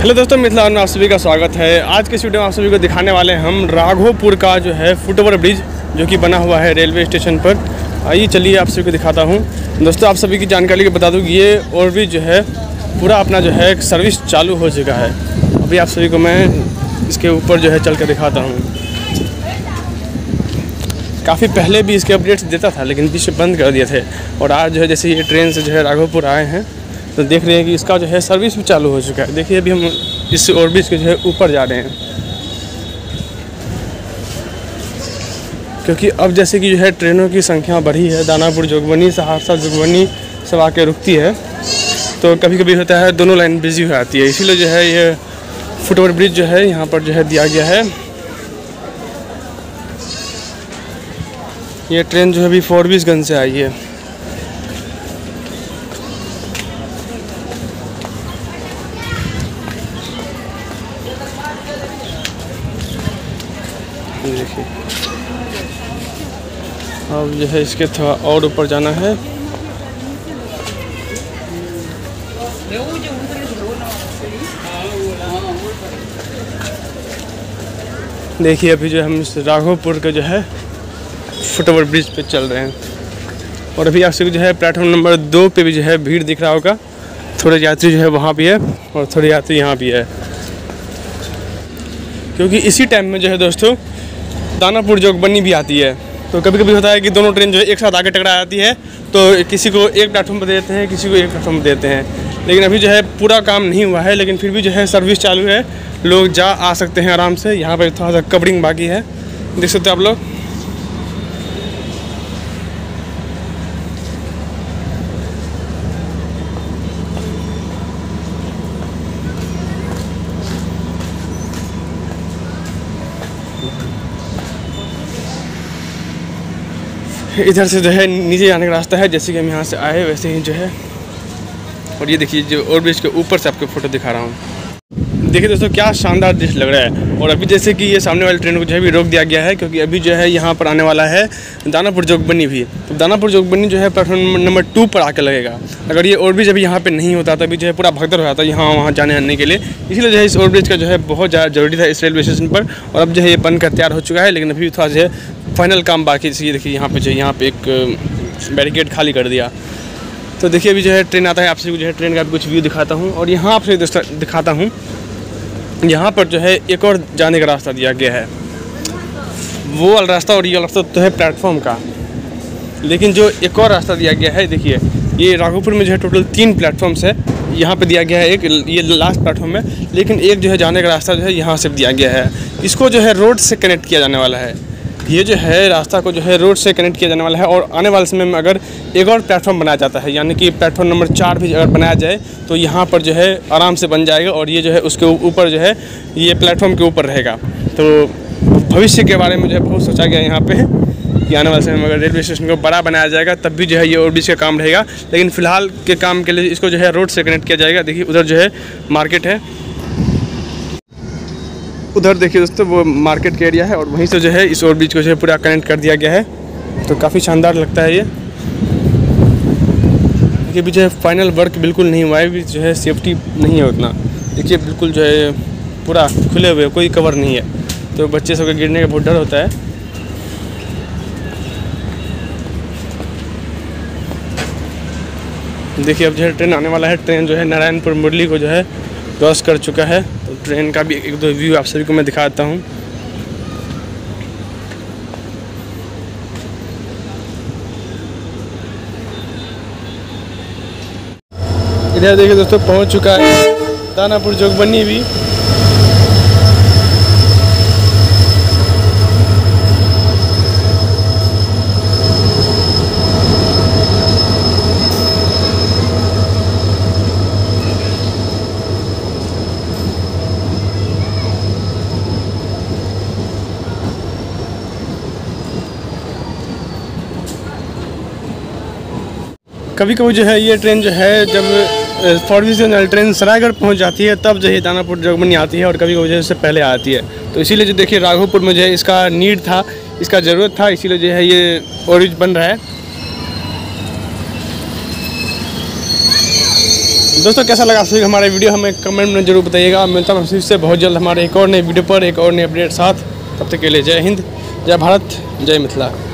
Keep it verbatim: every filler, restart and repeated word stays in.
Hello दोस्तों, मिथिला में आप सभी का स्वागत है। आज के इस वीडियो में आप सभी को दिखाने वाले हैं हम राघोपुर का जो है फुटओवर ब्रिज जो कि बना हुआ है रेलवे स्टेशन पर। आइए चलिए आप सभी को दिखाता हूं। दोस्तों आप सभी की जानकारी के बता दूं कि ये ओवरब्रिज जो है पूरा अपना जो है सर्विस चालू हो चुका है। अभी आप सभी को मैं इसके ऊपर जो है चल कर दिखाता हूँ। काफ़ी पहले भी इसके अपडेट्स देता था लेकिन बीच में बंद कर दिए थे, और आज जो है जैसे ये ट्रेन से जो है राघोपुर आए हैं तो देख रहे हैं कि इसका जो है सर्विस भी चालू हो चुका है। देखिए अभी हम इस ओवरब्रिज के जो है ऊपर जा रहे हैं, क्योंकि अब जैसे कि जो है ट्रेनों की संख्या बढ़ी है। दानापुर जोगबनी, सहरसा जोगबनी सब आके रुकती है, तो कभी कभी होता है दोनों लाइन बिजी हो जाती है। इसीलिए जो है ये फुटओवर ब्रिज जो है यहाँ पर जो है दिया गया है। ये ट्रेन जो है अभी फोरबिसगंज से आई है। देखिए अब जो है इसके थोड़ा और ऊपर जाना है। देखिए अभी जो हम इस राघोपुर के जो है फुटओवर ब्रिज पे चल रहे हैं, और अभी आप सभी जो है प्लेटफॉर्म नंबर दो पे भी जो है भीड़ दिख रहा होगा। थोड़े यात्री जो है वहाँ भी है और थोड़े यात्री यहाँ भी है, क्योंकि इसी टाइम में जो है दोस्तों दानापुर जोगबनी भी आती है। तो कभी कभी होता है कि दोनों ट्रेन जो है एक साथ आगे टकरा जाती है, तो किसी को एक प्लेटफॉर्म पर देते हैं, किसी को एक प्लेटफॉर्म पर देते हैं। लेकिन अभी जो है पूरा काम नहीं हुआ है, लेकिन फिर भी जो है सर्विस चालू है, लोग जा आ सकते हैं आराम से। यहाँ पर थोड़ा सा कवरिंग बाकी है, देख सकते हैं आप लोग। इधर से जो है नीचे जाने का रास्ता है, जैसे कि हम यहाँ से आए वैसे ही जो है। और ये देखिए जो ओवरब्रिज के ऊपर से आपको फोटो दिखा रहा हूँ। देखिए दोस्तों क्या शानदार दृश्य लग रहा है। और अभी जैसे कि ये सामने वाली ट्रेन को जो है भी रोक दिया गया है, क्योंकि अभी जो है यहाँ पर आने वाला है दानापुर जोगबनी भी। तो दानापुर जोगबनी जो है प्लेटफॉर्म नंबर टू पर आकर लगेगा। अगर ये ओवरब्रिज अभी यहाँ पे नहीं होता तो अभी जो है पूरा भगदड़ हो जाता यहाँ वहाँ जाने आने के लिए। इसलिए जो है इस ओवरब्रिज का जो है बहुत ज़्यादा जरूरी था इस रेलवे स्टेशन पर। और अब जो है ये बनकर तैयार हो चुका है, लेकिन अभी थोड़ा जो है फाइनल काम बाकी। ये देखिए यहाँ पे जो यहाँ पे एक बैरिकेड खाली कर दिया। तो देखिए अभी जो है ट्रेन आता है, आपसे जो है ट्रेन का भी कुछ व्यू दिखाता हूँ। और यहाँ आपसे दिखाता हूँ, यहाँ पर जो है एक और जाने का रास्ता दिया गया है। वो वाला रास्ता और ये वाला रास्ता तो है प्लेटफॉर्म का, लेकिन जो एक और रास्ता दिया गया है, देखिए ये राघोपुर में जो है टोटल तीन प्लेटफॉर्म्स है। यहाँ पे दिया गया है एक, ये लास्ट प्लेटफॉर्म है, लेकिन एक जो है जाने का रास्ता जो है यहाँ से दिया गया है। इसको जो है रोड से कनेक्ट किया जाने वाला है। ये जो है रास्ता को जो है रोड से कनेक्ट किया जाने वाला है। और आने वाले समय में अगर एक और प्लेटफॉर्म बनाया जाता है, यानी कि प्लेटफॉर्म नंबर चार भी अगर बनाया जाए, तो यहाँ पर जो है आराम से बन जाएगा। और ये जो है उसके ऊपर जो है ये प्लेटफॉर्म के ऊपर रहेगा। तो भविष्य के बारे में जो है बहुत सोचा गया यहाँ पे कि आने वाले समय में अगर रेलवे स्टेशन को बड़ा बनाया जाएगा तब भी जो है ये ओवरब्रिज का काम रहेगा। लेकिन फिलहाल के काम के लिए इसको जो है रोड से कनेक्ट किया जाएगा। देखिए उधर जो है मार्केट है, उधर देखिए दोस्तों वो मार्केट का एरिया है, और वहीं से जो है इस ओवरब्रिज को जो है पूरा कनेक्ट कर दिया गया है। तो काफ़ी शानदार लगता है ये। देखिए भी जो है फाइनल वर्क बिल्कुल नहीं हुआ है, भी जो है सेफ्टी नहीं है उतना। देखिए बिल्कुल जो है पूरा खुले हुए, कोई कवर नहीं है, तो बच्चे सब के गिरने का बहुत डर होता है। देखिए अब जो है ट्रेन आने वाला है। ट्रेन जो है नारायणपुर मुरली को जो है क्रॉस कर चुका है। तो ट्रेन का भी एक दो व्यू आप सभी को मैं दिखाता हूँ। इधर देखिए दोस्तों पहुँच चुका है दानापुर जोगबनी भी। कभी कभी जो है ये ट्रेन जो है जब फोरबिसगंज ट्रेन सरायगढ़ पहुंच जाती है तब जो है दानापुर जोगबनी आती है, और कभी कभी जो है उससे पहले आती है। तो इसीलिए जो देखिए राघोपुर में जो है इसका नीड था, इसका ज़रूरत था, इसीलिए जो है ये ओवरब्रिज बन रहा है। दोस्तों कैसा लगा फिर हमारा वीडियो हमें कमेंट में जरूर बताइएगा। मिलता हूँ फिर से बहुत जल्द हमारे एक और नए वीडियो पर एक और नए अपडेट साथ। तब तक के लिए जय हिंद, जय भारत, जय मिथिला।